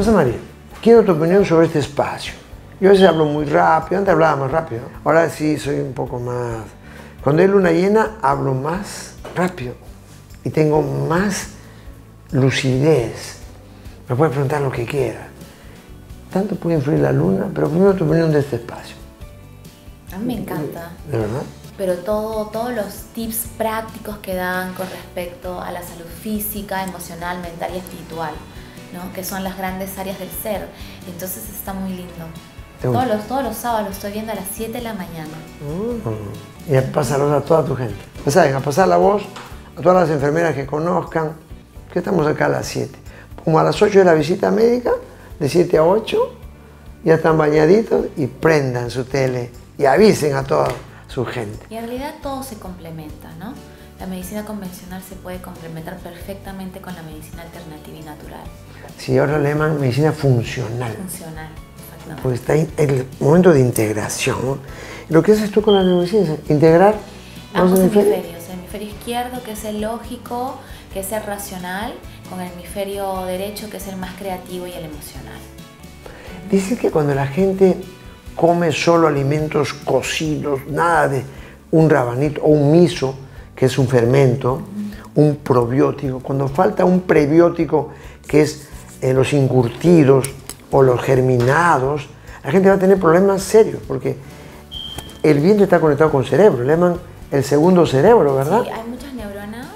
Rosa María, quiero tu opinión sobre este espacio. Yo a veces hablo muy rápido, antes hablaba más rápido. Ahora sí soy un poco más... Cuando hay luna llena, hablo más rápido y tengo más lucidez. Me puedes preguntar lo que quieras. Tanto puede influir la luna, pero primero tu opinión de este espacio. A mí me encanta. ¿De verdad? Pero todos los tips prácticos que dan con respecto a la salud física, emocional, mental y espiritual, ¿no? Que son las grandes áreas del ser. Entonces está muy lindo. Todos los sábados lo estoy viendo a las 7 de la mañana. Y pásalo a toda tu gente. Ya saben, a pasar la voz a todas las enfermeras que conozcan, que estamos acá a las 7. Como a las 8 de la visita médica, de 7 a 8, ya están bañaditos y prendan su tele y avisen a toda su gente. Y en realidad todo se complementa, ¿no? La medicina convencional se puede complementar perfectamente con la medicina alternativa y natural. Sí, ahora le llaman medicina funcional. Funcional, exactamente. Pues está en el momento de integración, ¿no? Lo que haces tú con la neurociencia, integrar ambos hemisferios. El hemisferio izquierdo, que es el lógico, que es el racional, con el hemisferio derecho, que es el más creativo y el emocional. Dice que cuando la gente come solo alimentos cocidos, nada de un rabanito o un miso, que es un fermento, un probiótico, cuando falta un prebiótico, que es los encurtidos o los germinados, la gente va a tener problemas serios, porque el vientre está conectado con el cerebro, le llaman el segundo cerebro, ¿verdad? Sí, hay muchas neuronas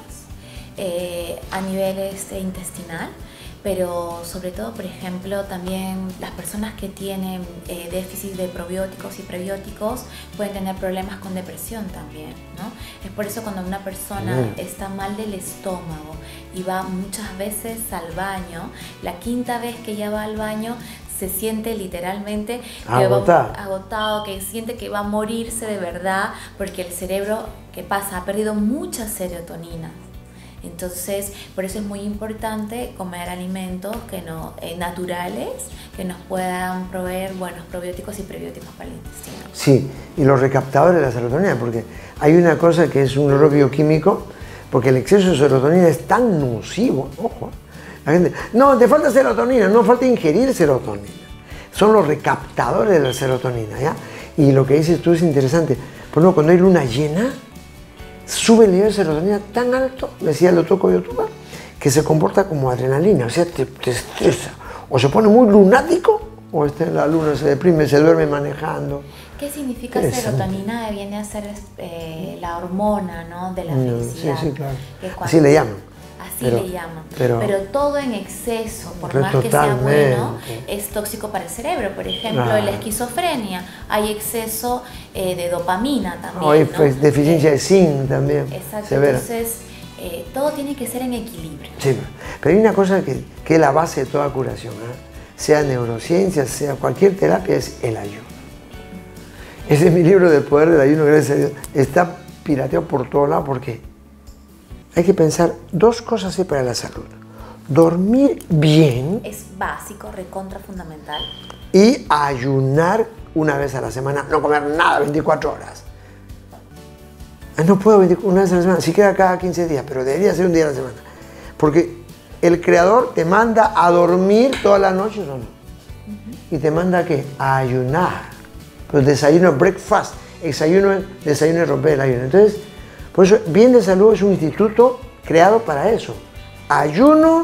a nivel intestinal, pero sobre todo, por ejemplo, también las personas que tienen déficit de probióticos y prebióticos pueden tener problemas con depresión también, ¿no? Es por eso cuando una persona está mal del estómago y va muchas veces al baño, la quinta vez que ya va al baño se siente literalmente agotado, que siente que va a morirse de verdad, porque el cerebro, ¿qué pasa? Ha perdido mucha serotonina. Entonces, por eso es muy importante comer alimentos naturales que nos puedan proveer buenos probióticos y prebióticos para el intestino. Sí, y los recaptadores de la serotonina, porque hay una cosa que es un error bioquímico, porque el exceso de serotonina es tan nocivo, ojo. La gente, no, te falta serotonina, no falta ingerir serotonina. Son los recaptadores de la serotonina, ¿ya? Y lo que dices tú es interesante. Por ejemplo, cuando hay luna llena, sube el nivel de serotonina tan alto, decía el doctor Coyotuba, que se comporta como adrenalina, o sea, te estresa. O se pone muy lunático, o la luna se deprime, se duerme manejando. ¿Qué significa serotonina? Viene a ser la hormona, ¿no?, de la felicidad. Sí, claro. Así le llaman. Así le llaman. Pero todo en exceso, por más que sea bueno, es tóxico para el cerebro. Por ejemplo, en la esquizofrenia hay exceso de dopamina también. Hay deficiencia de zinc también. Exacto. Entonces, todo tiene que ser en equilibrio. Sí, pero hay una cosa que es la base de toda curación, sea neurociencia, sea cualquier terapia, es el ayuno. Ese es mi libro del poder del ayuno, gracias a Dios. Está pirateado por todos lados porque hay que pensar dos cosas para la salud. Dormir bien. Es básico, recontra fundamental. Y ayunar una vez a la semana, no comer nada 24 horas. No puedo una vez a la semana, siquiera cada 15 días, pero debería ser un día a la semana. Porque el creador te manda a dormir todas las noches, ¿o no? Y te manda a ayunar. Pues desayuno, breakfast, desayuno es romper el ayuno. Entonces, por eso, Bien de Salud es un instituto creado para eso. Ayuno,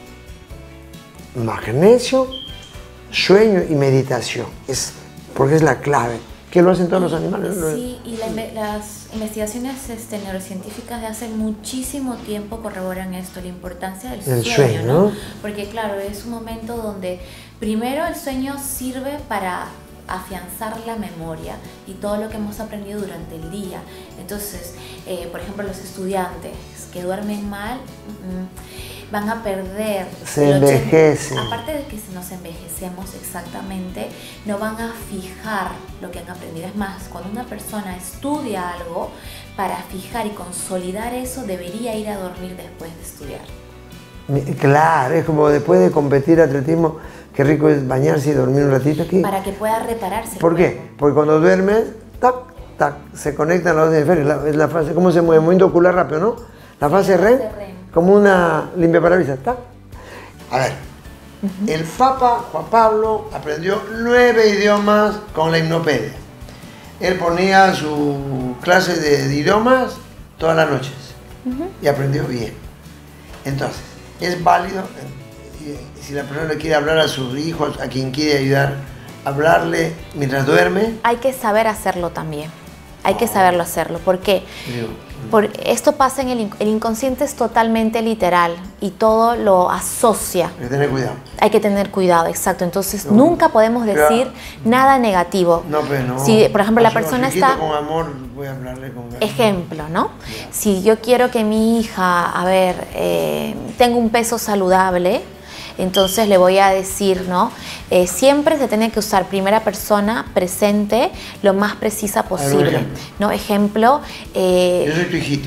magnesio, sueño y meditación. Porque es la clave. ¿Qué lo hacen todos los animales? Sí, y las investigaciones neurocientíficas de hace muchísimo tiempo corroboran esto, la importancia del sueño, ¿no? Porque claro, es un momento donde primero el sueño sirve para afianzar la memoria y todo lo que hemos aprendido durante el día. Entonces, por ejemplo, los estudiantes que duermen mal van a perder, se envejecen. Aparte de que nos envejecemos exactamente, no van a fijar lo que han aprendido. Es más, cuando una persona estudia algo, para fijar y consolidar eso, debería ir a dormir después de estudiar. Claro, es como después de competir atletismo, qué rico es bañarse y dormir un ratito aquí. Para que pueda repararse. ¿Por qué? Porque cuando duermes, tac, tac, se conectan los hemisferios. Es la fase, ¿cómo se mueve? Movimiento ocular rápido, ¿no? La fase REM, como una limpia parabrisas, tac. A ver, El Papa Juan Pablo aprendió 9 idiomas con la hipnopedia. Él ponía su clase de idiomas todas las noches y aprendió bien. Entonces, es válido, si la persona le quiere hablar a sus hijos, a quien quiere ayudar, hablarle mientras duerme. Hay que saber hacerlo también. Hay que saberlo hacerlo. ¿Por qué? Esto pasa en el inconsciente, es totalmente literal y todo lo asocia. Hay que tener cuidado. Hay que tener cuidado, exacto. Entonces nunca podemos decir nada negativo. No, pero no. Si, por ejemplo, la persona está... con amor, voy a hablarle con amor. Ejemplo, ¿no? Si yo quiero que mi hija, tenga un peso saludable, entonces le voy a decir, ¿no? Siempre se tiene que usar primera persona presente lo más precisa posible, ¿no? Ejemplo... yo soy tu hijito,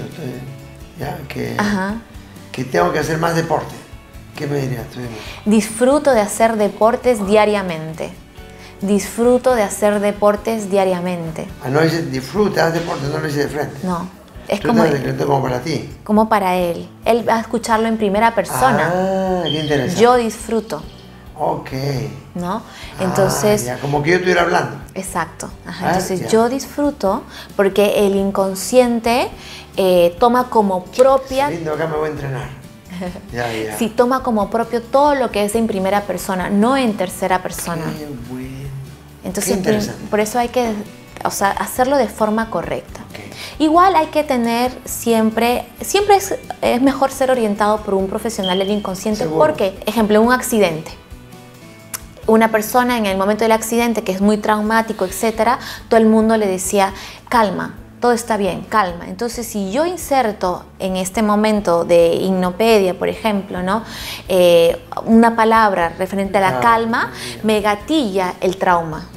que tengo que hacer más deporte. ¿Qué me dirías tú? Disfruto de hacer deportes diariamente. Disfruto de hacer deportes diariamente. No dice disfruta, haz deporte, no lo dice de frente. No. Es como para ti. Como para él. Él va a escucharlo en primera persona. Ah, qué interesante. Yo disfruto. Ok. ¿No? Entonces... Ya, como que yo estuviera hablando. Exacto. Entonces yo disfruto porque el inconsciente toma como propia... Lindo, acá me voy a entrenar. Ya. Sí, toma como propio todo lo que es en primera persona, no en tercera persona. Qué bueno. Entonces, por eso hay que hacerlo de forma correcta. Igual hay que tener siempre es mejor ser orientado por un profesional del inconsciente. Seguro. Porque, ejemplo, un accidente. Una persona en el momento del accidente que es muy traumático, etcétera, todo el mundo le decía, calma, todo está bien, calma. Entonces, si yo inserto en este momento de hipnopedia, por ejemplo, ¿no? Una palabra referente a la calma, me gatilla el trauma.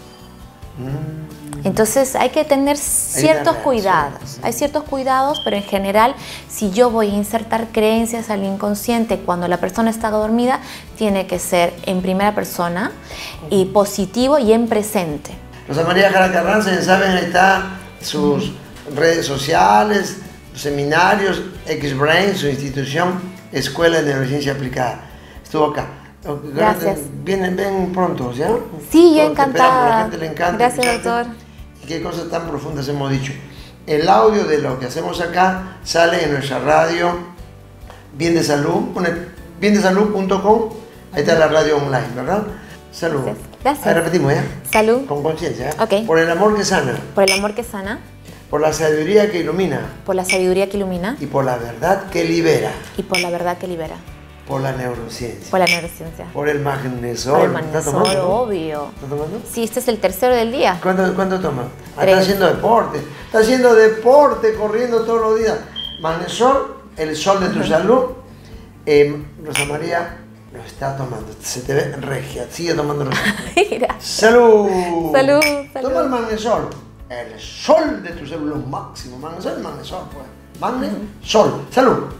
Entonces hay que tener ciertos cuidados. Hay ciertos cuidados, pero en general, si yo voy a insertar creencias al inconsciente cuando la persona está dormida, tiene que ser en primera persona y positivo y en presente. Rosa María Jara Carranza, ya saben, ahí está sus redes sociales, seminarios, X-Brain, su institución, Escuela de Neurociencia Aplicada. Estuvo acá. Gracias. Ven pronto, ¿ya? Sí, yo encantada. A la gente le encanta. Gracias, doctor. Y qué cosas tan profundas hemos dicho. El audio de lo que hacemos acá sale en nuestra radio Bien de Salud, biendesalud.com. Ahí está la radio online, ¿verdad? Salud. Gracias. Ahí repetimos, ¿ya? Salud. Con conciencia, ¿eh? Ok. Por el amor que sana. Por el amor que sana. Por la sabiduría que ilumina. Por la sabiduría que ilumina. Y por la verdad que libera. Y por la verdad que libera. Por la neurociencia. Por la neurociencia. Por el magnesol. Por el magnesol, obvio. ¿Estás tomando? Sí, este es el tercero del día. ¿Cuánto tomas? Tres. Está haciendo deporte. Está haciendo deporte, corriendo todos los días. Magnesol, el sol de tu salud. Rosa María lo está tomando. Se te ve regia. Sigue tomándolo. Gracias. ¡Salud! Salud. Toma el magnesol. El sol de tu salud, lo máximo. Magnesol, pues. Magnesol. Salud.